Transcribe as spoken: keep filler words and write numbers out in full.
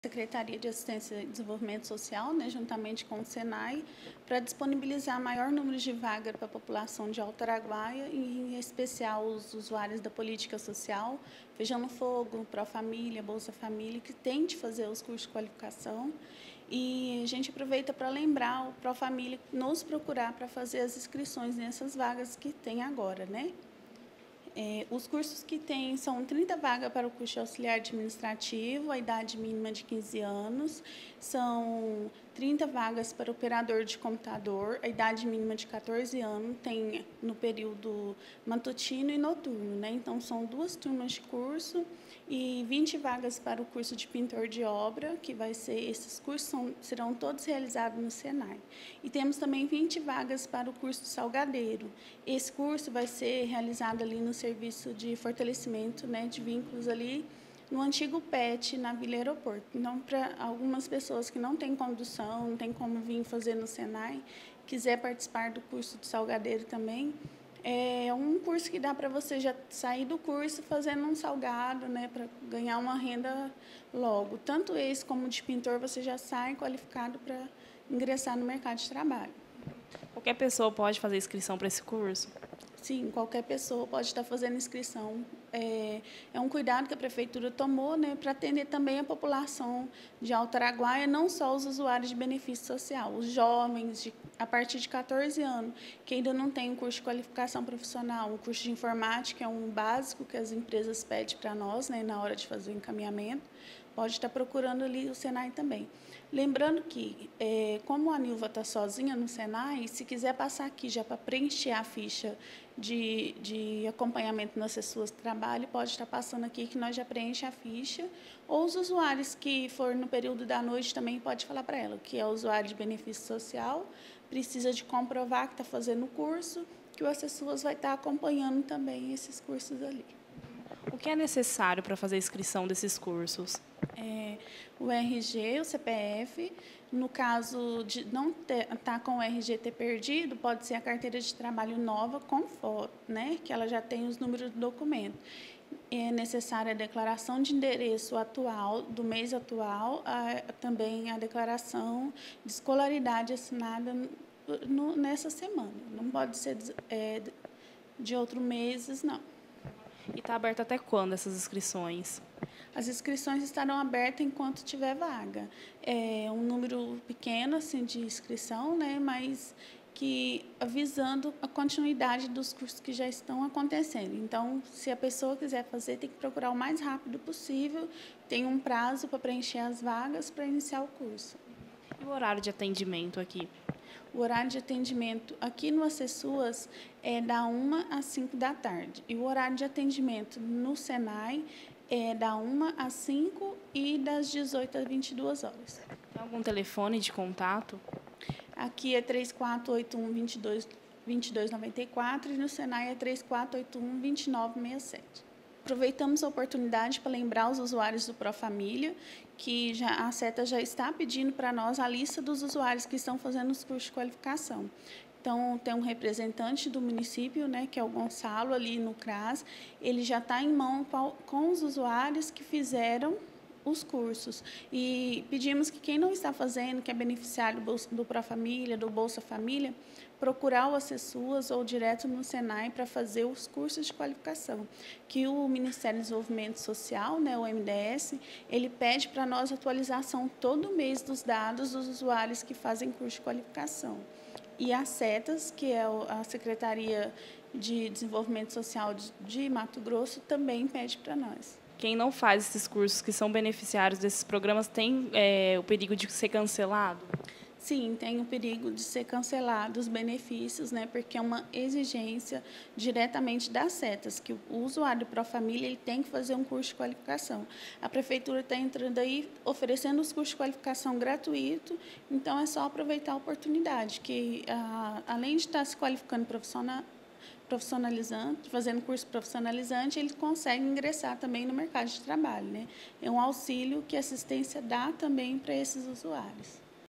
Secretaria de Assistência e Desenvolvimento Social, né, juntamente com o Senai, para disponibilizar maior número de vagas para a população de Alto Araguaia, em especial os usuários da política social, Feijão no Fogo, Profamília, Bolsa Família, que tem de fazer os cursos de qualificação. E a gente aproveita para lembrar o Profamília nos procurar para fazer as inscrições nessas vagas que tem agora, né? É, os cursos que tem são trinta vagas para o curso de auxiliar administrativo, a idade mínima de quinze anos, são trinta vagas para operador de computador, a idade mínima de quatorze anos, tem no período matutino e noturno, né? Então, são duas turmas de curso e vinte vagas para o curso de pintor de obra, que vai ser, esses cursos são, serão todos realizados no Senai. E temos também vinte vagas para o curso de salgadeiro. Esse curso vai ser realizado ali no serviço de fortalecimento, né, de vínculos ali no antigo P E T, na Vila Aeroporto. Então, para algumas pessoas que não têm condução, não tem como vir fazer no Senai, quiser participar do curso de salgadeiro também, é um curso que dá para você já sair do curso fazendo um salgado, né, para ganhar uma renda logo. Tanto esse como de pintor, você já sai qualificado para ingressar no mercado de trabalho. Qualquer pessoa pode fazer inscrição para esse curso? Sim, qualquer pessoa pode estar fazendo inscrição. É, é um cuidado que a Prefeitura tomou, né, para atender também a população de Alto Araguaia, não só os usuários de benefício social, os jovens de, a partir de quatorze anos, que ainda não têm um curso de qualificação profissional, um curso de informática, é um básico que as empresas pedem para nós, né, na hora de fazer o encaminhamento, pode estar procurando ali o Senai também. Lembrando que, é, como a Nilva está sozinha no Senai, se quiser passar aqui já para preencher a ficha de, de acompanhamento nas pessoas de trabalho, pode estar passando aqui que nós já preenche a ficha. Ou os usuários que for no período da noite também pode falar para ela, que é usuário de benefício social, precisa de comprovar que está fazendo o curso, que o Acessuas vai estar acompanhando também esses cursos ali. O que é necessário para fazer a inscrição desses cursos? É, o R G, o C P F, no caso de não estar tá com o R G ter perdido, pode ser a carteira de trabalho nova com foto, né, que ela já tem os números do documento. É necessária a declaração de endereço atual, do mês atual, a, também a declaração de escolaridade assinada no, nessa semana. Não pode ser é, de outros meses, não. E está aberto até quando essas inscrições? As inscrições estarão abertas enquanto tiver vaga. É um número pequeno assim, de inscrição, né, mas que visando a continuidade dos cursos que já estão acontecendo. Então, se a pessoa quiser fazer, tem que procurar o mais rápido possível, tem um prazo para preencher as vagas para iniciar o curso. E o horário de atendimento aqui? O horário de atendimento aqui no Acessuas é da uma às cinco da tarde. E o horário de atendimento no Senai é da uma às cinco e das dezoito às vinte e duas horas. Tem algum telefone de contato? Aqui é três quatro oito um, dois dois, dois dois nove quatro e no Senai é três quatro oito um, dois nove seis sete. Aproveitamos a oportunidade para lembrar os usuários do Profamília que já, a SETA já está pedindo para nós a lista dos usuários que estão fazendo os cursos de qualificação. Então, tem um representante do município, né, que é o Gonçalo, ali no CRAS, ele já está em mão com os usuários que fizeram os cursos. E pedimos que quem não está fazendo, que é beneficiário do, do Profamília, do Bolsa Família, procurar o Acessuas ou direto no Senai para fazer os cursos de qualificação, que o Ministério do Desenvolvimento Social, né, o M D S, ele pede para nós atualização todo mês dos dados dos usuários que fazem curso de qualificação. E a SETAS, que é a Secretaria de Desenvolvimento Social de Mato Grosso, também pede para nós. Quem não faz esses cursos, que são beneficiários desses programas, tem é, o perigo de ser cancelado? Sim, tem o perigo de ser cancelado os benefícios, né, porque é uma exigência diretamente das SETAS, que o usuário do Profamília ele tem que fazer um curso de qualificação. A Prefeitura está entrando aí, oferecendo os cursos de qualificação gratuito, então é só aproveitar a oportunidade, que a, além de estar se qualificando profissional, profissionalizante, fazendo curso profissionalizante, ele consegue ingressar também no mercado de trabalho, né? É um auxílio que a assistência dá também para esses usuários.